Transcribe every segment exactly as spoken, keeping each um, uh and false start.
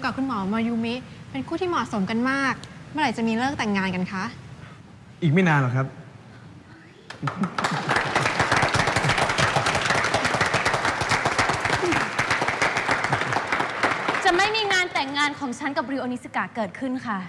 กับคุณหมอมายูมิเป็นคู่ที่เหมาะสมกันมากเมื่อไหร่จะมีเลิกแต่งงานกันคะอีกไม่นานหรอกครับจะไม่มีงานแต่งงานของฉันกับริโอนิสกะเกิดขึ้นค่ะ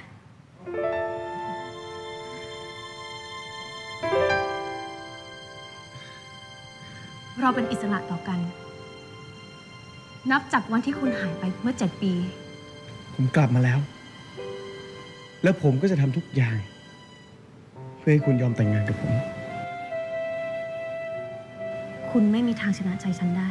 เราเป็นอิสระต่อกันนับจากวันที่คุณหายไปเมื่อเจ็ดปีผมกลับมาแล้วแล้วผมก็จะทำทุกอย่างเพื่อให้คุณยอมแต่งงานกับผมคุณไม่มีทางชนะใจฉันได้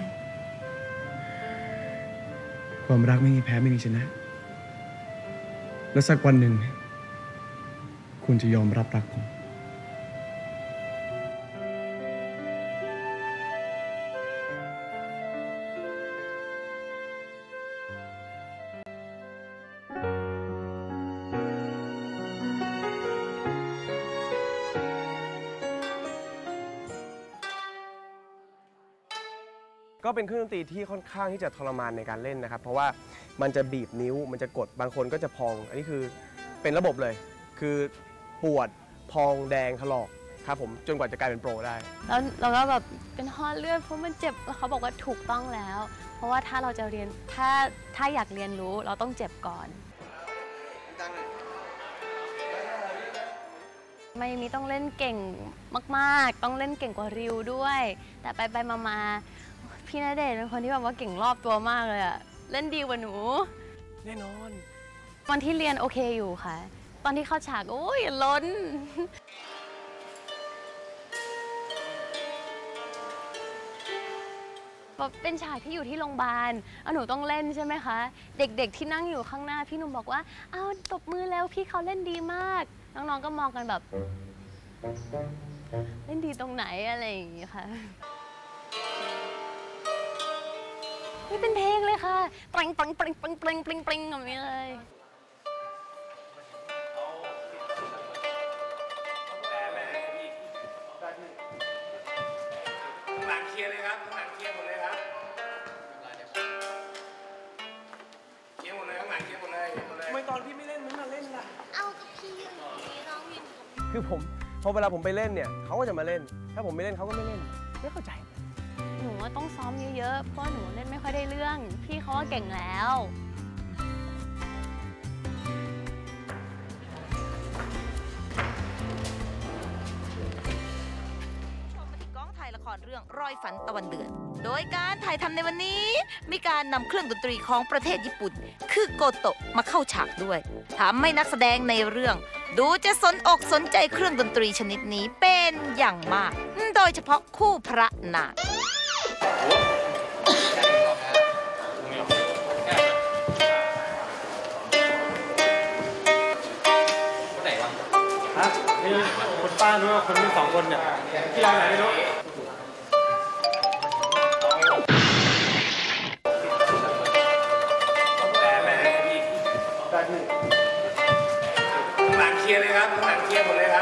ความรักไม่มีแพ้ไม่มีชนะแล้วสักวันหนึ่งคุณจะยอมรับรักผมก็เป็นเครื่องดนตรีที่ค่อนข้างที่จะทรมานในการเล่นนะครับเพราะว่ามันจะบีบนิ้วมันจะกดบางคนก็จะพองอันนี้คือเป็นระบบเลยคือปวดพองแดงถลอกครับผมจนกว่าจะกลายเป็นโปรได้แล้วเราก็แบบเป็นห่อเลือดเพราะมันเจ็บแล้วเขาบอกว่าถูกต้องแล้วเพราะว่าถ้าเราจะเรียนถ้าถ้าอยากเรียนรู้เราต้องเจ็บก่อนไม่มีต้องเล่นเก่งมากๆต้องเล่นเก่งกว่าริวด้วยแต่ไปไปมาพี่ณเดชน์เป็นคนที่แบบว่าเก่งรอบตัวมากเลยอะเล่นดีกว่าหนูแน่นอนตอนที่เรียนโอเคอยู่ค่ะตอนที่เข้าฉากโอ้ยล้นเป็นฉากที่อยู่ที่โรงพยาบาลหนูต้องเล่นใช่ไหมคะเด็กๆที่นั่งอยู่ข้างหน้าพี่หนุ่มบอกว่าอ้าวตบมือแล้วพี่เขาเล่นดีมากน้องๆก็มองกันแบบเล่นดีตรงไหนอะไรอย่างนี้ค่ะไม่เป็นเพลงเลยค่ะปริงปริงปริงปริงปริงปริงปริงแบบนี้เลยหลังเคลียร์เลยครับหลังเคลียร์หมดเลยครับเคลียร์หมดเลยข้างหลังเคลียร์หมดเลยทำไมตอนพี่ไม่เล่นมึงมาเล่นล่ะเอากับพี่น้องวินคือผมพอเวลาผมไปเล่นเนี่ยเขาก็จะมาเล่นถ้าผมไม่เล่นเขาก็ไม่เล่นไม่เข้าใจหนูว่าต้องซ้อมเยอะๆเพราะหนูเล่นไม่ค่อยได้เรื่องพี่เขาว่าเก่งแล้วชมมาที่กองถ่ายละครเรื่องรอยฝันตะวันเดือนโดยการถ่ายทำในวันนี้มีการนำเครื่องดนตรีของประเทศญี่ปุ่นคือโกโตะมาเข้าฉากด้วยทำให้นักแสดงในเรื่องดูจะสนอกสนใจเครื่องดนตรีชนิดนี้เป็นอย่างมากโดยเฉพาะคู่พระนางนี่คนป้านู้นคนนี้สองคนเนี่ยที่ร้านไหนไม่รู้หลังเคลียร์เลยครับหลังเคลียร์หมดเลยครับ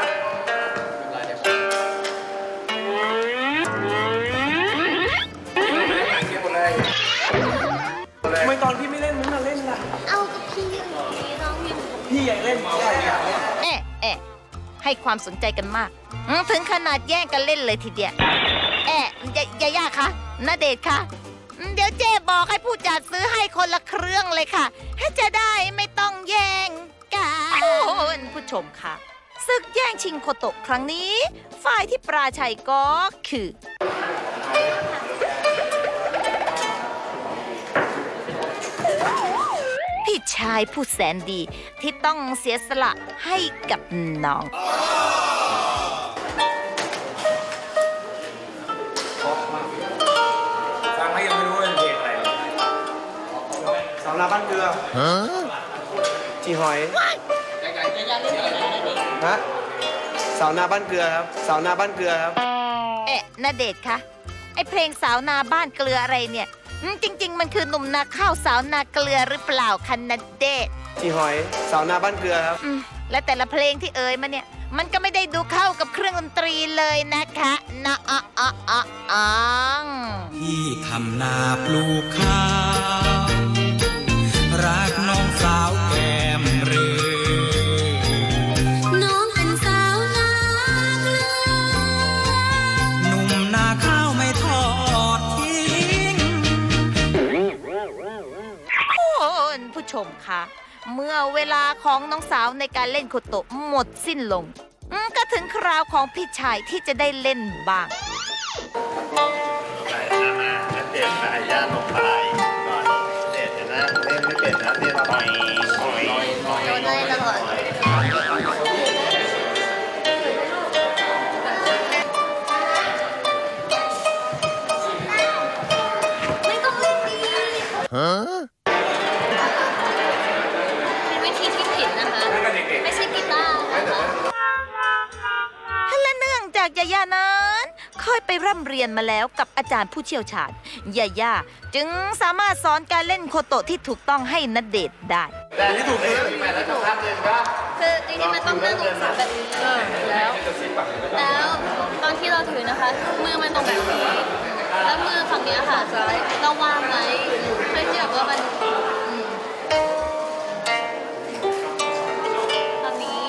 หลังเคลียร์หมดเลยทำไมตอนพี่ไม่เล่นมึงมาเล่นล่ะเอากับพี่น้องวินพี่ใหญ่เล่นใหญ่แอะแอะให้ความสนใจกันมากถึงขนาดแย่งกันเล่นเลยทีเดียวแอะยาย่าคะณเดชน์คะเดี๋ยวเจ๊บอกให้ผู้จัดซื้อให้คนละเครื่องเลยค่ะจะได้ไม่ต้องแย่งกันคุณผู้ชมค่ะศึกแย่งชิงโคโตะครั้งนี้ฝ่ายที่ปราชัยก็คือพี่ชายผู้แสนดีที่ต้องเสียสละให้กับน้องฟังแล้วยังไม่รู้ว่าเป็นเพลงอะไรสาวนาบ้านเกลือจีหอยฮะสาวนาบ้านเกลือครับสาวนาบ้านเกลือครับเอ๊ะณเดชน์คะไอเพลงสาวนาบ้านเกลืออะไรเนี่ยจริงๆมันคือหนุ่มนาข้าวสาวนาเกลือหรือเปล่าคะณเดชน์จีหอยสาวนาบ้านเกลือครับและแต่ละเพลงที่เอ่ยมาเนี่ยมันก็ไม่ได้ดูเข้ากับเครื่องดนตรีเลยนะคะนะอ่ะอ่ะอ่ะอ่ะที่ทำนาปลูกข้าวรักน้องสอเวลาของน้องสาวในการเล่นโคโตะหมดสิ้นลงอืมก็ถึงคราวของพี่ชายที่จะได้เล่นบ้างใส่หน้ามาแล้วเด็ดสายย่าลงไปก่อนเด็ดนะเล่นไม่เป็นนะเล่นปล่อยปล่อยปล่อยโยนเลยตลอดไม่ต้องเล่นดีเป็นวิธีที่ผิดนะคะ ไม่ใช่กีตาร์และเนื่องจากยาย่านั้นเคยไปร่ำเรียนมาแล้วกับอาจารย์ผู้เชี่ยวชาญยาย่าจึงสามารถสอนการเล่นโคโตะที่ถูกต้องให้ณเดชน์ได้แต่ที่ถูกคือแม่แล้วจะภาพเดินก็คือจริงๆมันต้องนั่งองศาแบบนี้แล้ว แล้วตอนที่เราถือนะคะ มือมันตรงแบบนี้ แล้วมือฝั่งนี้ค่ะเราวางไว้เพื่อที่แบบว่ามันอืมตอนนี้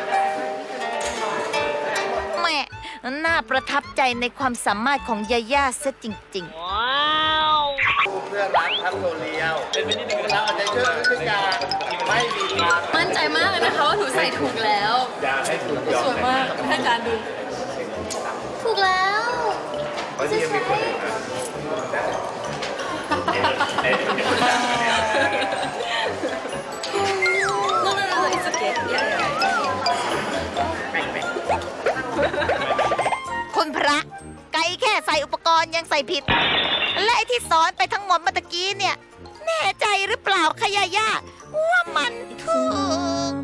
แม่น่าประทับใจในความสามารถของยาย่าซะจริง ๆเพื่อนรักครับโซเลียวเป็นวิธีหนึ่งเราอาจจะช่วยช่วยการไม่มีการมั่นใจมากเลยนะคะว่าหนูใส่ถูกแล้วอยากให้ถูกยอมสวยมากให้อาจารย์ดู ถูกแล้วเพราะที่ยังมีคนอื่นนะ No, no, no, it's okay. Yeah, yeah. คุณพระไก่แค่ใส่อุปกรณ์ยังใส่ผิด และไอ้ที่สอนไปทั้งหมดเมื่อตะกี้เนี่ย แน่ใจหรือเปล่าคะยาย่าว่ามันถูก